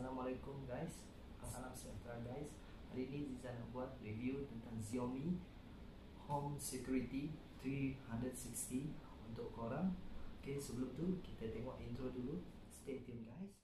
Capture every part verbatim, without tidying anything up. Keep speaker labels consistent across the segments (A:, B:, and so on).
A: Assalamualaikum guys, salam sejahtera guys. Hari ini Ziza nak buat review tentang Xiaomi Home Security three sixty untuk korang. Okay, sebelum tu kita tengok intro dulu. Stay tune guys.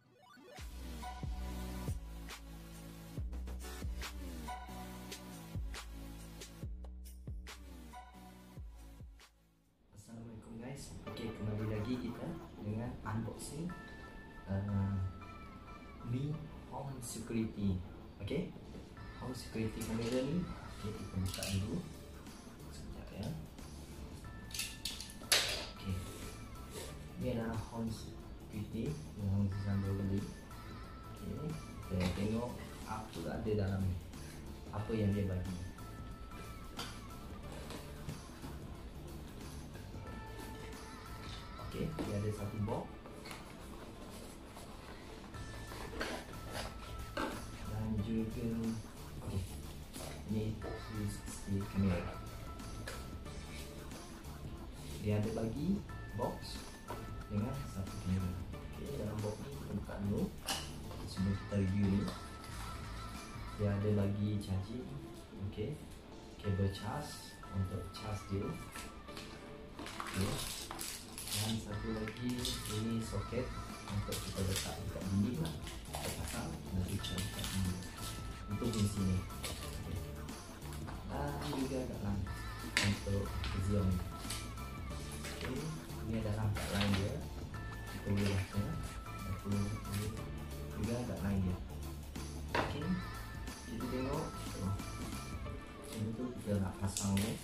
A: Assalamualaikum guys. Okay, kembali lagi kita dengan unboxing uh, Mi Home Security. Okay, Home Security kamera ni, okay, kita buka dulu sekejap ya. Okay, ni adalah Home Security yang saya baru beli. Okay, kita tengok apa ada dalam ni, apa yang dia bagi. Okay, dia ada satu box dan juga okay, ni three sixty kamera. Dia ada bagi box dengan satu kamera. Okay, dalam box ni kita buka dulu sebelum kita review ni. Dia ada bagi charging, okay, kabel charge untuk charge dia. Okay. Dan satu lagi, ini soket untuk kita letak dekat dinding lah, kita pasang dan kita letak dinding untuk di sini. Okay. Dan juga kat line untuk Xiaomi. Okay. Ini adalah kat line dia, kita boleh baca. Aku ini juga kat line dia. Okay. Kita tengok oh. Ini tu kita nak pasang ni.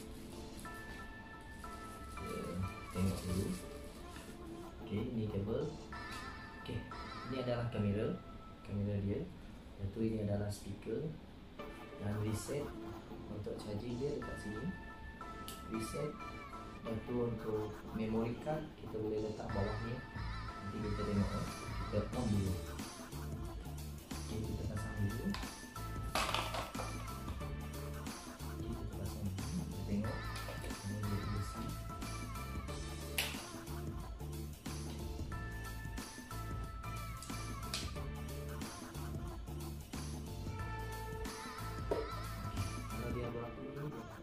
A: Okay. Tengok dulu. Okay, ini kabel. Okay, ini adalah kamera, kamera dia. Lepas tu ini adalah speaker dan reset untuk charging dia dekat sini. Reset. Lepas tu untuk memory card kita boleh letak bawah ni. Nanti kita tengok eh. Kita on dulu. Okay, kita pasang dulu. Okay, kita pasang dulu. Kita tengok. Ini dia besi. Dia buat ini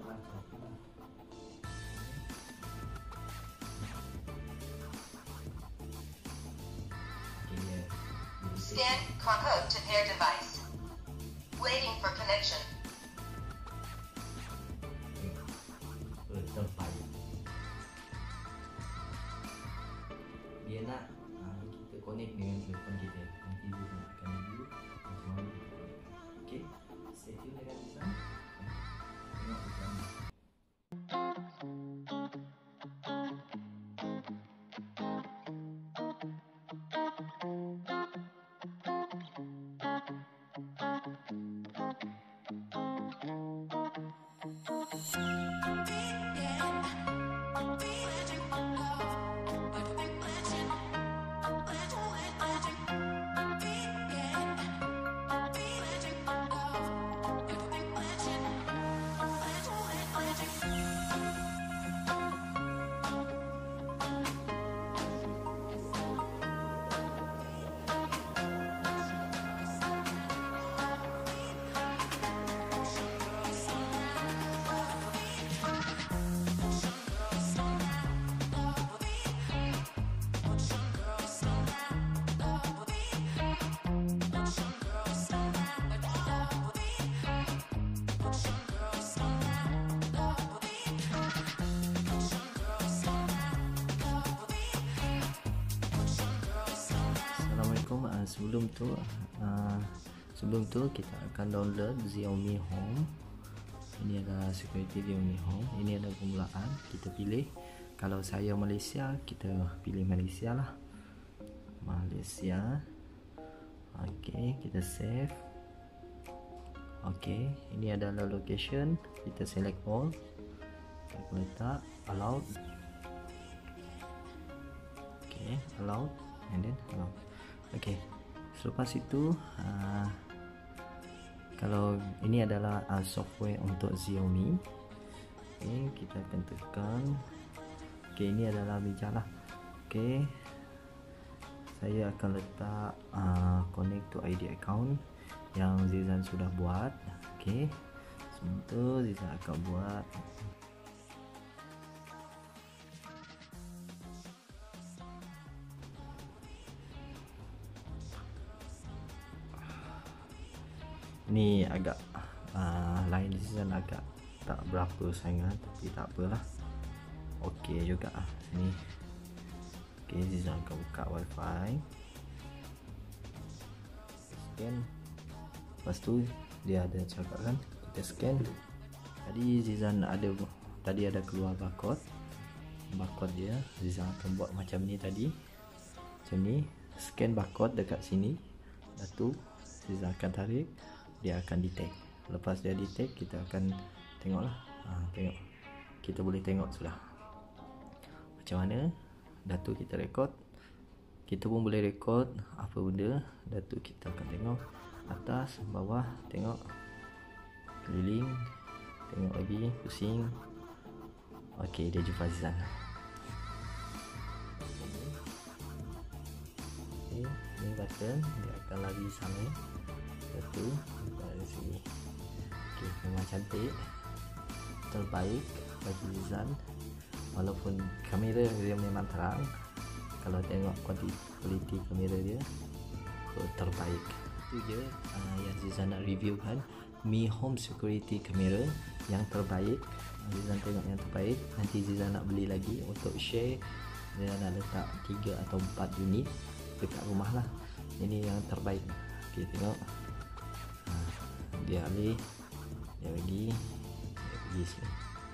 B: Scan code to pair device. Waiting for connection.
A: Terbaik. Dia nak uh, kita connect dengan telefon kita. Nanti dia nak akan review macam mana kita connect. Okay, stay tune dengan kita. Tengok bersama. Uh, sebelum tu uh, sebelum tu kita akan download Xiaomi Home. Ini adalah security Xiaomi Home. Ini ada permulaan, kita pilih. Kalau saya Malaysia, kita pilih Malaysia lah, Malaysia. Ok, kita save. Ok, ini adalah location, kita select all, kita letak allowed. Ok, allowed and then allowed. Okay, selepas itu uh, kalau ini adalah uh, software untuk Xiaomi. Okay, kita akan tekan. Okay, ini adalah meja lah. Okay, saya akan letak uh, connect to I D account yang Zizan sudah buat. Okey, sebentar Zizan akan buat. Ni agak uh, line Zizan agak tak berapa sangat, tapi tak apalah. Okey juga ni. Okey, Zizan akan buka wifi, scan. Lepas tu dia ada cakap kan, kita scan. Tadi Zizan ada tadi ada keluar barcode. Barcode dia Zizan akan buat macam ni tadi. Macam ni, scan barcode dekat sini. Lepas tu Zizan akan tarik, dia akan detect. Lepas dia detect, kita akan tengoklah. Ha, tengok. Kita boleh tengok sudah macam mana. Dah tu kita rekod. Kita pun boleh rekod apa benda. Dah tu kita akan tengok atas, bawah, tengok keliling, tengok lagi, pusing. Okey, dia jumpa Zizan. Okey, ni button dia akan lari sana. Dah tu dari sini. Okey, memang cantik, terbaik bagi Zizan. Walaupun kamera dia memang terang, kalau tengok kualiti kamera dia oh, terbaik. Itu je uh, yang Zizan nak review kan, Mi Home Security Camera yang terbaik. Zizan tengok yang terbaik. Nanti Zizan nak beli lagi untuk share. Zizan nak letak tiga atau empat unit dekat rumah lah. Ini yang terbaik. Okey, tengok uh, dia alih, dia bagi, dia pergi sini.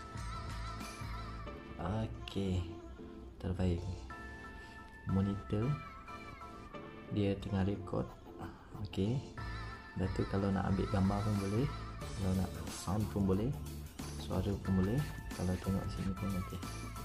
A: Okey, terbaik. Monitor dia tengah rekod. Okey, dah tu kalau nak ambil gambar pun boleh, kalau nak sound pun boleh, suara pun boleh. Kalau tengok sini pun okey.